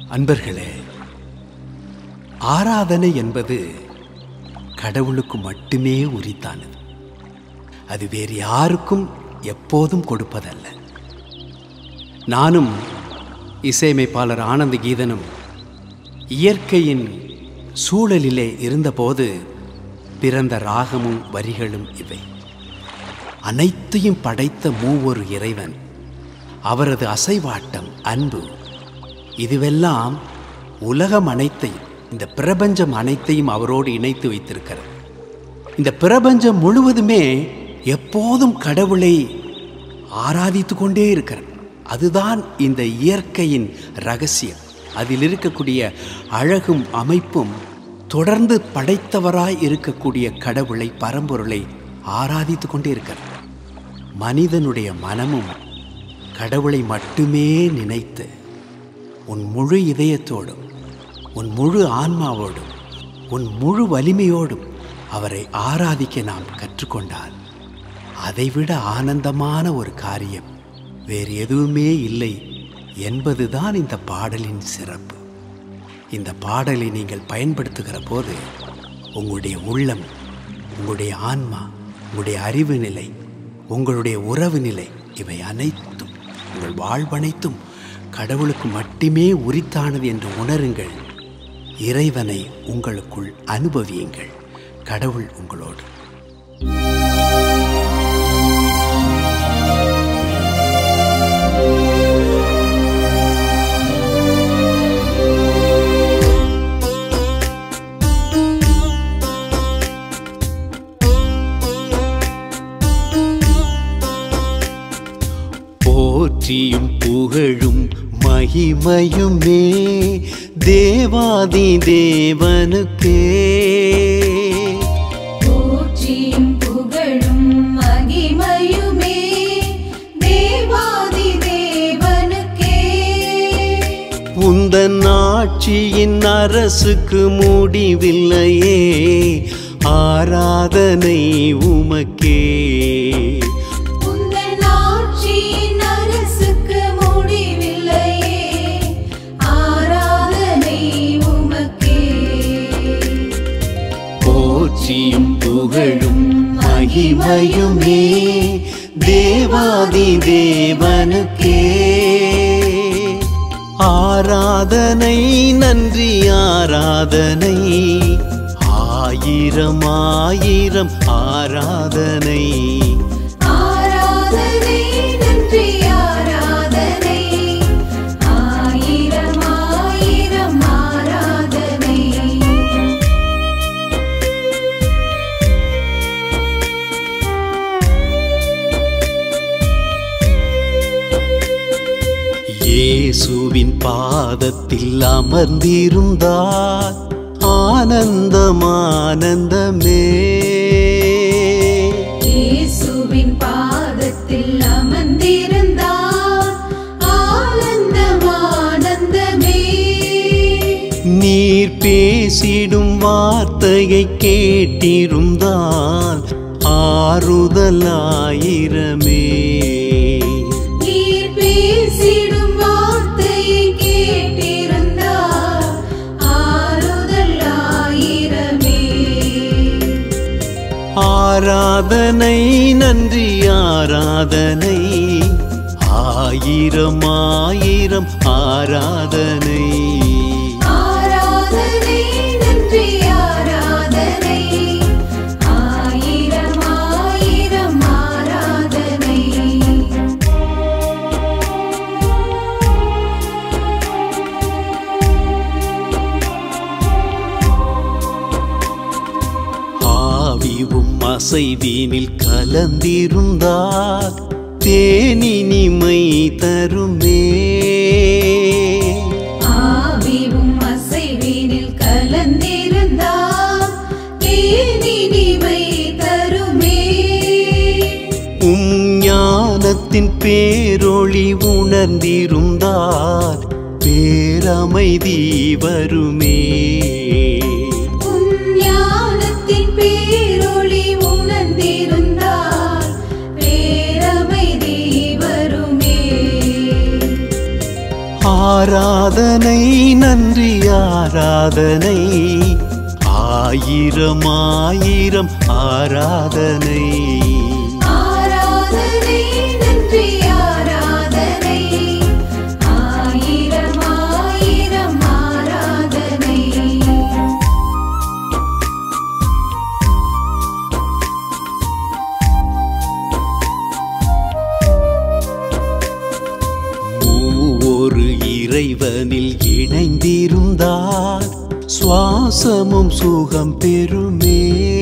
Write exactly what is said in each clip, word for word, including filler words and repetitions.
அன்பர்களே, ஆராதனை என்பது கடவுளுக்கு மட்டுமே உரித்தானது. அது வேறு யாருக்கும் எப்போதும் கொடுப்பதல்ல. நானும் இசையமைப்பாளர் ஆனந்த கீதனும் இயற்கையின் சூழலிலே இருந்தபோது பிறந்த ராகமும் வரிகளும் இவை. அனைத்தையும் படைத்த மூவொரு இறைவன், அவரது அசைவாட்டம், அன்பு, இதுவெல்லாம் உலகம் அனைத்தையும், இந்த பிரபஞ்சம் அனைத்தையும் அவரோடு இணைத்து வைத்திருக்கிறது. இந்த பிரபஞ்சம் முழுவதுமே எப்போதும் கடவுளை ஆராதித்து கொண்டே இருக்கிறது. அதுதான் இந்த இயற்கையின் ரகசியம். அதில் இருக்கக்கூடிய அழகும் அமைப்பும் தொடர்ந்து படைத்தவராய் இருக்கக்கூடிய கடவுளை, பரம்பொருளை ஆராதித்து கொண்டே இருக்கிறது. மனிதனுடைய மனமும் கடவுளை மட்டுமே நினைத்து உன் முழு இதயத்தோடும், உன் முழு ஆன்மாவோடும், உன் முழு வலிமையோடும் அவரை ஆராதிக்க நாம் கற்றுக்கொண்டால் அதைவிட ஆனந்தமான ஒரு காரியம் வேறு எதுவுமே இல்லை என்பதுதான் இந்த பாடலின் சிறப்பு. இந்த பாடலை நீங்கள் பயன்படுத்துகிற போது உங்களுடைய உள்ளம், உங்களுடைய ஆன்மா, உங்களுடைய அறிவு நிலை, உங்களுடைய உறவு நிலை, இவை அனைத்தும், உங்கள் வாழ்வனைத்தும் கடவுளுக்கு மட்டுமே உரித்தானது என்று உணருங்கள். இறைவனை உங்களுக்குள் அனுபவியுங்கள். கடவுள் உங்களோடு. போற்றியும் புகழும் மகிமையுமே தேவாதி தேவனுக்கே. போற்றியும் புகழும் மகிமையுமே தேவாதி தேவனுக்கே. உந்தன் ஆட்சியின் அரசுக்கு முடிவில்லையே, ஆராதனை உமக்கே. போற்றியும் புகழும் மகிமையுமே தேவாதி தேவனுக்கே. ஆராதனை, நன்றி ஆராதனை, ஆயிரம் ஆயிரம் ஆராதனை. ஆராதனை, நன்றி ஆராதனை, ஆயிரம் ஆயிரம் ஆராதனை. இயேசுவின் பாதத்தில் அமர்ந்திருந்தார் ஆனந்தம் ஆனந்தமே. இயேசுவின் பாதத்தில் அமர்ந்திருந்தார் ஆனந்தம் ஆனந்தமே. நீர் பேசிடும் வார்த்தையை கேட்டிருந்தால் ஆறுதல் ஆயிரமே. நீர் பேசிடும் வார்த்தையை கேட்டிருந்தால் ஆறுதல் ஆயிரமே. ஆராதனை, நன்றி ஆராதனை, ஆயிரம் ஆயிரம் ஆராதனை. ஆராதனை, நன்றி ஆராதனை, ஆயிரம் ஆயிரம் ஆராதனை. ஆவியும் அசைவீனில் கலந்திருந்தார் தேனினிமை தருமே. ஆவியும் அசைவீனில் கலந்திருந்தார் தேனினிமை தருமே. உம் ஞானத்தின் பேரொளி உணர்ந்திருந்தார் பேரமைதி வருமே. உம் ஞானத்தின் பேரொளி உணர்ந்திருந்தார் பேரமைதி வருமே. ஆராதனை நன்றி ஆராதனை ஆயிரம் ஆயிரம் ஆராதனை ஆராதனை நன்றி ஆராதனை ஆயிரம் ஆயிரம் ஆராதனை மூவொரு இறைவனில் இணைந்திருந்தால் சுவாசமும் சுகம் பெறுமே.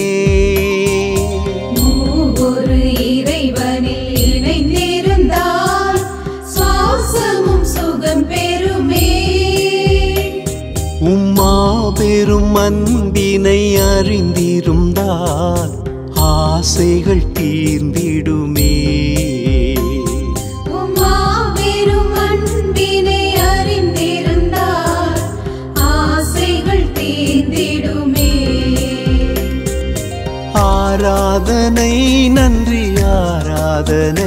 மூவொரு இறைவனில் இணைந்திருந்தால் சுவாசமும் சுகம் பெறுமே. உம்மா பெரும் அன்பினை அறிந்திருந்தால் ஆசைகள் தீர்ந்திடுமே. உம்மா பெரும் அன்பினை அறிந்திருந்தால் ஆசைகள் தீர்ந்திடுமே. ஆராதனை நன்றி ஆராதனை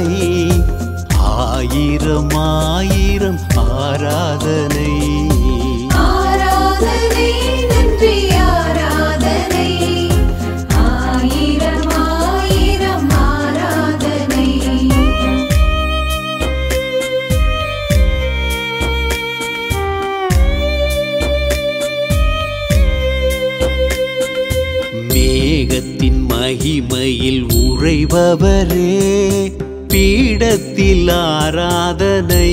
ஆயிரம் ஆயிரம் ஆராதனை ஆராதனை நன்றி ஆராதனை ஆயிரம் ஆயிரம் ஆராதனை மேகத்தின் மகிமையில் உறைபவரே பீடத்தில் ஆராதனை.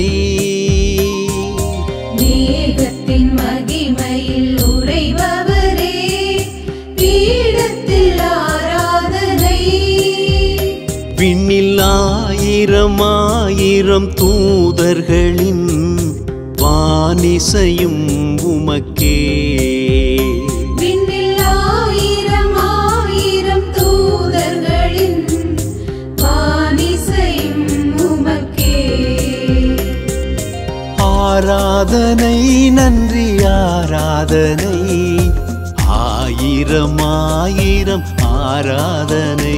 மேகத்தின் மகிமையில் உறைபவரே பீடத்தில் ஆராதனை. விண்ணில் ஆயிரம் ஆயிரம் தூதர்களின் வானிசையும் உமக்கே. விண்ணில் ஆயிரம் ஆயிரம் தூதர்களின் வானிசையும் உமக்கே. ஆராதனை நன்றி ஆராதனை ஆயிரம் ஆயிரம் ஆராதனை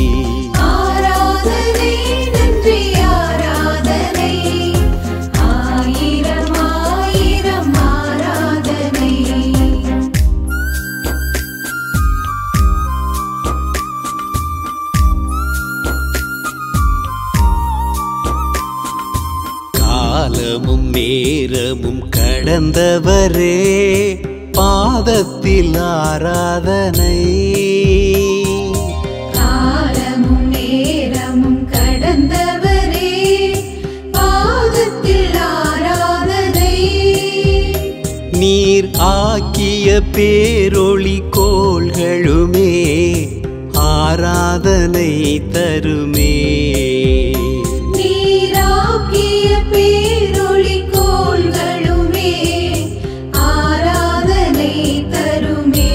ஆராதனை நன்றி ஆராதனை ஆயிரம் ஆயிரம் ஆராதனை காலமும் நேரமும் கடந்தவரே பாதத்தில் ஆராதனை. காலமும் நேரமும் கடந்தவரே பாதத்தில் ஆராதனை. நீர் ஆக்கிய பேரொளி கோள்களுமே ஆராதனை தருமே. நீராக்கிய பேரொளி கோள்களுமே ஆராதனை தருமே.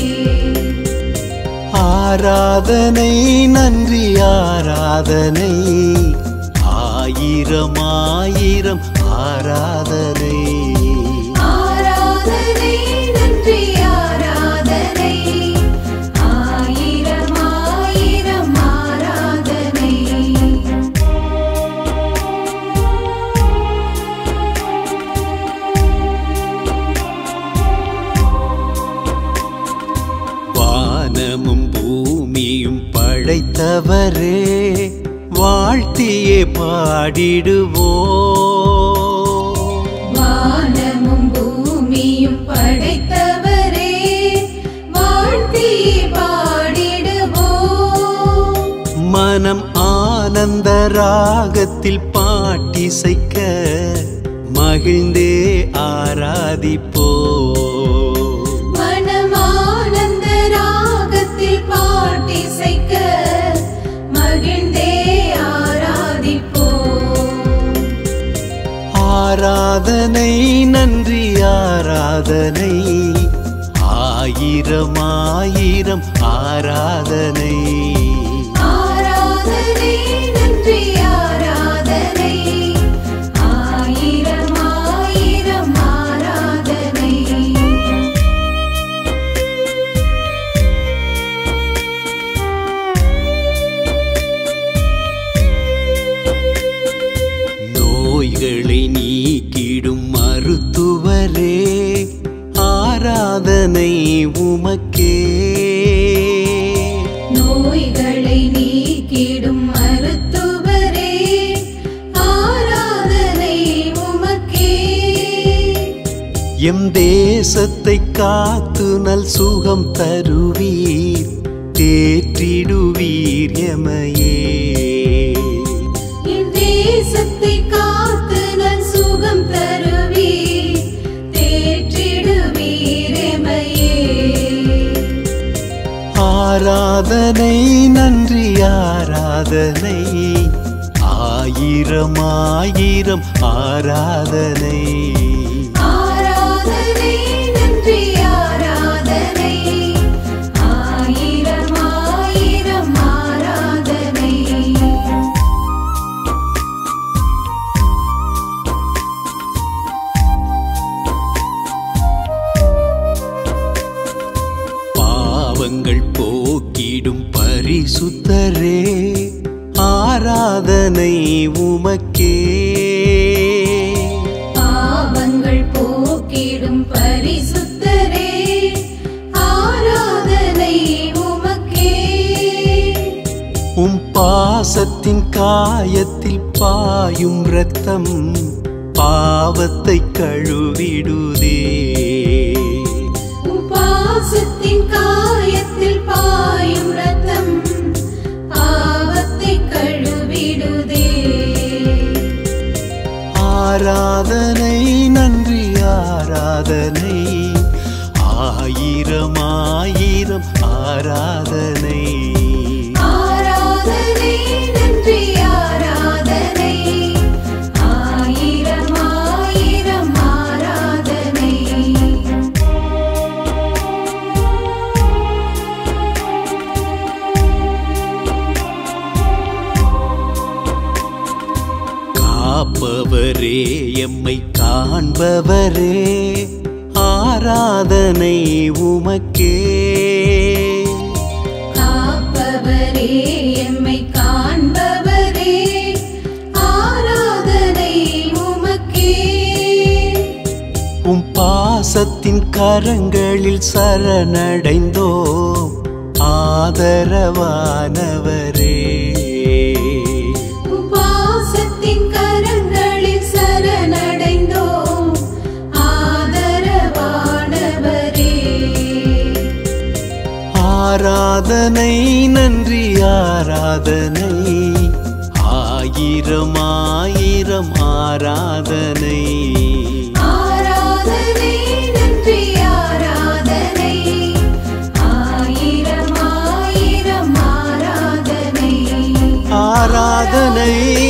ஆராதனை நன்றி ஆராதனை ஆயிரம் ஆயிரம் ஆராதனை ஆராதனை நன்றி ஆராதனை ஆயிரம் ஆயிரம் ஆராதனை வானமும் பூமியும் படைத்தவரே வாழ்த்தியே பாடிடுவோ. வானமும் பூமியும் படைத்தவரே வாழ்த்தி பாடிடுவோம். மனம் ஆனந்த ராகத்தில் பாட்டிசைக்க மகிழ்ந்தே ஆராதிப்போ. மனமானந்த ராகத்தில் பாட்டிசைக்க மகிழ்ந்தே ஆராதிப்போம். ஆராதனை நன்றி ஆராதனை ஆயிரம் ஆயிரம் ஆராதனை ஆராதனை நன்றி ஆராதனை ஆயிரம் ஆயிரம் ஆராதனை நோய்களை நீக்கிடும் எம் தேசத்தை காத்து நல் சுகம் தருவீர், தேற்றிடுவீர் எமையே. என் தேசத்தை காத்து நல் சுகம் தருவீர், தேற்றிடுவீர் எமையே. ஆராதனை நன்றி ஆராதனை, ஆயிரம் ஆயிரம் ஆராதனை. ஆராதனை நன்றி ஆராதனை, ஆயிரம் ஆயிரம் ஆராதனை. பாவங்கள் போக்கிடும் பரிசுத்தரே, ஆராதனை உமக்கே. பாவங்கள் போக்கிடும் பரிசுத்தரே, ஆராதனை உமக்கே. உம் பாசத்தின் காயத்தில் பாயும் இரத்தம் பாவத்தை கழுவிடுதே. உம் பாசத்தின் காயத்தில் பாயும் இரத்தம் பாவத்தை கழுவிடுதே. ஆராதனை நன்றி ஆராதனை, ஆயிரம் ஆயிரம் ஆராதனை. ஆராதனை நன்றி ஆராதனை, ஆயிரம் ஆயிரம் ஆராதனை. காப்பவரே எம்மை காண்பவரே, ஆராதனை உமக்கே. காப்பவரே எம்மை காண்பவரே, ஆராதனை உமக்கே. உம் பாசத்தின் கரங்களில் சரணடைந்தோம், ஆதரவானவரே. உம் பாசத்தின் கரங்களில் சரணடைந்தோம், ஆதரவானவரே. ஆராதனை நன்றி ஆராதனை, ஆயிரம் ஆயிரம் ஆராதனை. ஆராதனை நன்றி ஆராதனை, ஆயிரம் ஆயிரம் ஆராதனை. ஆராதனை